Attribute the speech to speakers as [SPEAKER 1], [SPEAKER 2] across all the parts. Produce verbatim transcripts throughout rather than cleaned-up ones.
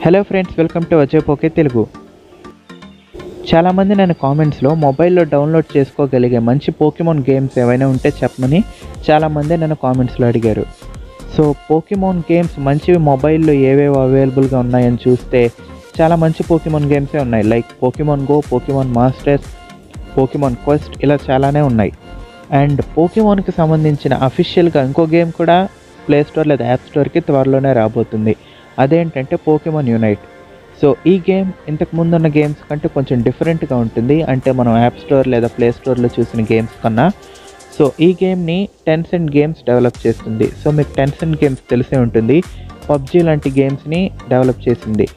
[SPEAKER 1] Hello friends, welcome to Ajay Poke Telugu. చాలామంది నేను కామెంట్స్లో మొబైల్లో డౌన్లోడ్ చేసుకోగలిగే మంచి పోకెమాన్ గేమ్స్ ఏవైనా ఉంటే చెప్పమని చాలామంది నన్ను కామెంట్స్లో అడిగారు. సో పోకెమాన్ గేమ్స్ మంచివి మొబైల్లో ఏవేవి అవైలబుల్గా ఉన్నాయని చూస్తే చాలా మంచి పోకెమాన్ గేమ్సే ఉన్నాయి. Like Pokemon Go, Pokemon Masters, Pokemon Quest, ఇలా చాలానే ఉన్నాయి. అండ్ పోకెమాన్కి సంబంధించిన అఫీషియల్గా ఇంకో గేమ్ కూడా ప్లే స్టోర్ లేదా యాప్ స్టోర్కి త్వరలోనే రాబోతుంది. అదేంటంటే పోకెమాన్ యునైట్. సో ఈ గేమ్ ఇంతకు ముందున్న గేమ్స్ కంటే కొంచెం డిఫరెంట్గా ఉంటుంది, అంటే మనం యాప్ స్టోర్ లేదా ప్లే స్టోర్లో చూసిన గేమ్స్ కన్నా. సో ఈ గేమ్ని టెన్సెంట్ గేమ్స్ డెవలప్ చేస్తుంది. సో మీకు టెన్సెంట్ గేమ్స్ తెలిసే ఉంటుంది, పబ్జీ లాంటి గేమ్స్ని డెవలప్ చేసింది.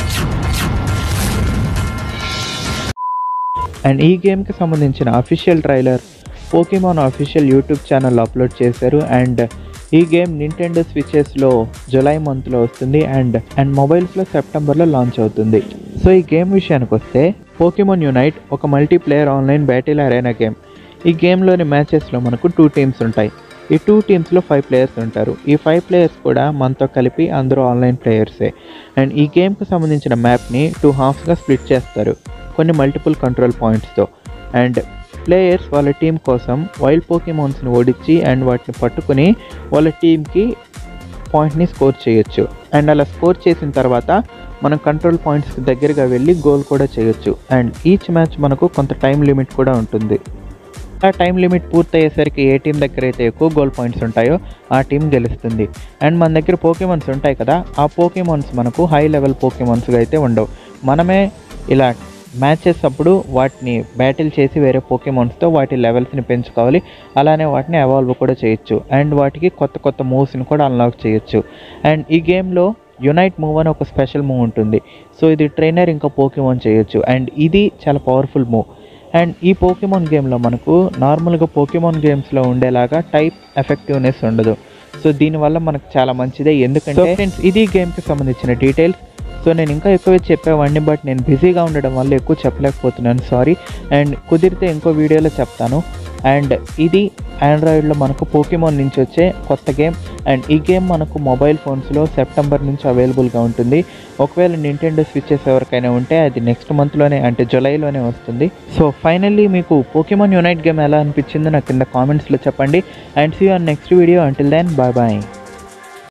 [SPEAKER 1] అండ్ ఈ గేమ్కి సంబంధించిన official trailer Pokemon official YouTube ఛానల్లో అప్లోడ్ చేశారు. అండ్ ఈ గేమ్ నింటెండో స్విచెస్లో జూలై మంత్లో వస్తుంది అండ్ అండ్ మొబైల్స్లో సెప్టెంబర్లో లాంచ్ అవుతుంది. సో ఈ గేమ్ విషయానికి వస్తే పోకెమాన్ యునైట్ ఒక multiplayer online battle arena game. ఈ గేమ్లోని మ్యాచెస్లో మనకు టూ టీమ్స్ ఉంటాయి. ఈ టూ టీమ్స్లో ఫైవ్ ప్లేయర్స్ ఉంటారు. ఈ ఫైవ్ ప్లేయర్స్ కూడా మనతో కలిపి అందరూ ఆన్లైన్ ప్లేయర్సే. అండ్ ఈ గేమ్కి సంబంధించిన మ్యాప్ని టూ హాఫ్స్గా స్ప్లిట్ చేస్తారు కొన్ని మల్టిపుల్ కంట్రోల్ పాయింట్స్తో. అండ్ ప్లేయర్స్ వాళ్ళ టీం కోసం వైల్డ్ పోకెమాన్స్ని ఓడించి అండ్ వాటిని పట్టుకుని వాళ్ళ టీంకి పాయింట్ని స్కోర్ చేయొచ్చు. అండ్ అలా స్కోర్ చేసిన తర్వాత మనం కంట్రోల్ పాయింట్స్కి దగ్గరగా వెళ్ళి గోల్ కూడా చేయొచ్చు. అండ్ ఈచ్ మ్యాచ్ మనకు కొంత టైం లిమిట్ కూడా ఉంటుంది. ఆ టైం లిమిట్ పూర్తయ్యేసరికి ఏ టీం దగ్గర అయితే ఎక్కువ గోల్ పాయింట్స్ ఉంటాయో ఆ టీం గెలుస్తుంది. అండ్ మన దగ్గర పోకెమాన్స్ ఉంటాయి కదా, ఆ పోకెమాన్స్ మనకు హై లెవెల్ పోకెమాన్స్గా అయితే ఉండవు. మనమే ఇలా మ్యాచెస్ అప్పుడు వాటిని బ్యాటిల్ చేసి వేరే పోకెమాన్స్తో వాటి లెవెల్స్ని పెంచుకోవాలి. అలానే వాటిని ఎవాల్వ్ కూడా చేయొచ్చు. అండ్ వాటికి కొత్త కొత్త మూవ్స్ని కూడా అన్లాక్ చేయొచ్చు. అండ్ ఈ గేమ్లో యునైట్ మూవ్ అని ఒక స్పెషల్ మూవ్ ఉంటుంది. సో ఇది ట్రైనర్ ఇంకా పోకెమాన్ చేయొచ్చు. అండ్ ఇది చాలా పవర్ఫుల్ మూవ్. అండ్ ఈ పోకెమాన్ గేమ్లో మనకు నార్మల్గా పోకెమాన్ గేమ్స్లో ఉండేలాగా టైప్ ఎఫెక్టివ్నెస్ ఉండదు. సో దీనివల్ల మనకు చాలా మంచిదే. ఎందుకంటే ఫ్రెండ్స్, ఇది గేమ్కి సంబంధించిన డీటెయిల్స్. సో నేను ఇంకా ఎక్కువ చెప్పేవాడిని, బట్ నేను బిజీగా ఉండడం వల్ల ఎక్కువ చెప్పలేకపోతున్నాను, సారీ. అండ్ కుదిరితే ఇంకో వీడియోలో చెప్తాను. అండ్ ఇది ఆండ్రాయిడ్లో మనకు పోకెమాన్ నుంచి వచ్చే కొత్త గేమ్. అండ్ ఈ గేమ్ మనకు మొబైల్ ఫోన్స్లో సెప్టెంబర్ నుంచి అవైలబుల్గా ఉంటుంది. ఒకవేళ నింటెండో స్విచెస్ ఎవరికైనా ఉంటే అది నెక్స్ట్ మంత్లోనే, అంటే జూలైలోనే వస్తుంది. సో ఫైనల్లీ మీకు పోకెమాన్ యునైట్ గేమ్ ఎలా అనిపించిందో నాకు కింద కామెంట్స్లో చెప్పండి. And see you on next video. Until then, bye bye.